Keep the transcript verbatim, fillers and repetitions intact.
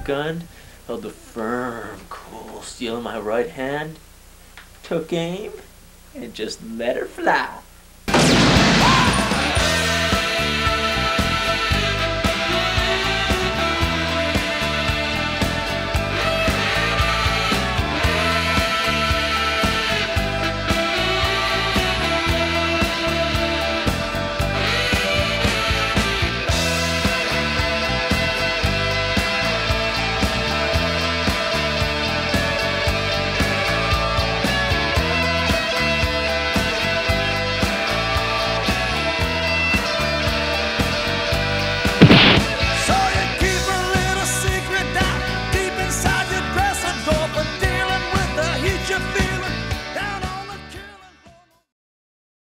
gun, held the firm, cool steel in my right hand, took aim, and just let her fly.